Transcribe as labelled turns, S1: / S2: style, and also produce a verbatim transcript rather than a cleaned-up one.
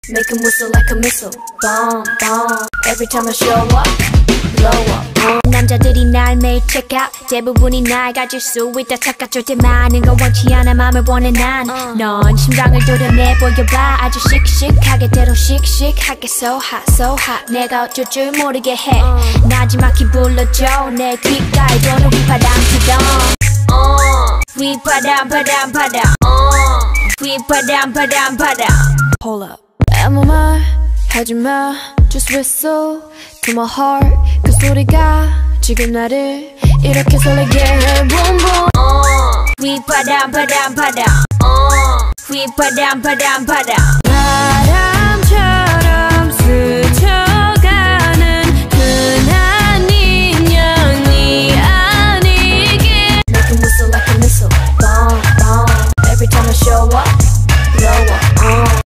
S1: Make 'em whistle like a missile. Bomb, bomb. Every time I show up, blow up. uh. 남자들이 날 매일 check out. 대부분이 날 가질 수 있다 착각. 절대 많은 건 원치 않아. 맘을 원해 난. 넌 심장을 도려내 보여봐. 아주 씩씩하게 때론 씩씩하게. So hot, so hot. 내가 어쩔 줄 모르게 해. 나지막히 불러줘. 내 귓가에 도는 휘파람 피던. 휘파람 바람 바람. 휘파람 바람 바람. Hold up. 아무 말 하지마. Just whistle to my heart. 그 소리가 지금 나를 이렇게 설레게 해. Boom boom. 휘파람 바람 바람. 휘파람 바람 바람.